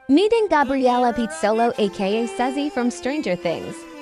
Meeting Gabriella Pizzolo aka Sezzy from Stranger Things.